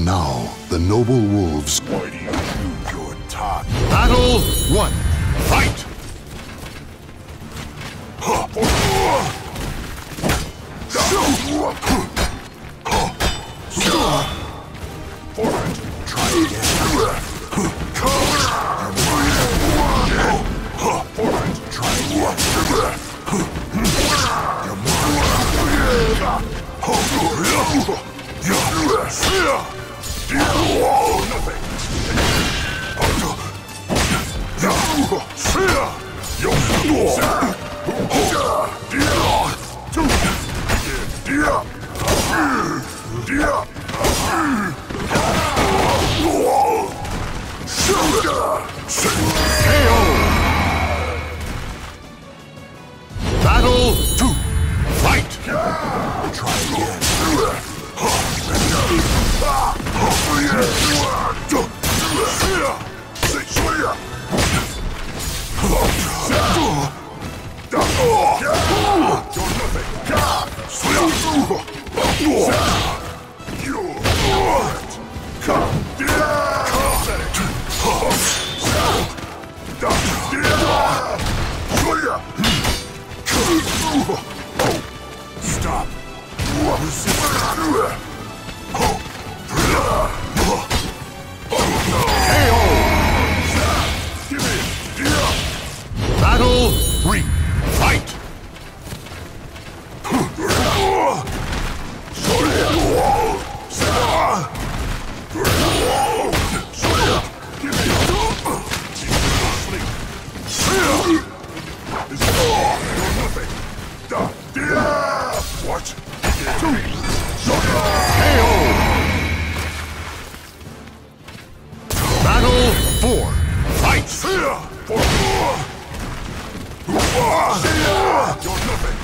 Now, the noble wolves. Why do you choose your target? Battle 1. Fight! Try again. Try Battle 2. Fight! Try again. Stop. Battle 3. Fight! What? Battle 4. Fight! You're nothing.